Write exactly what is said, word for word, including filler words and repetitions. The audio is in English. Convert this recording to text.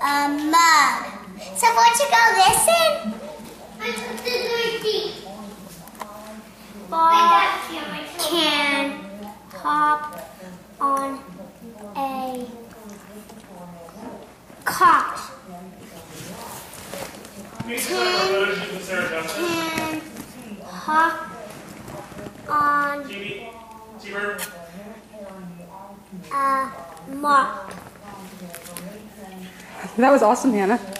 a mug. So won't you go listen? I took the thirteen. Bob can hop on a cot. Ten can hop on a mark. That was awesome, Hannah.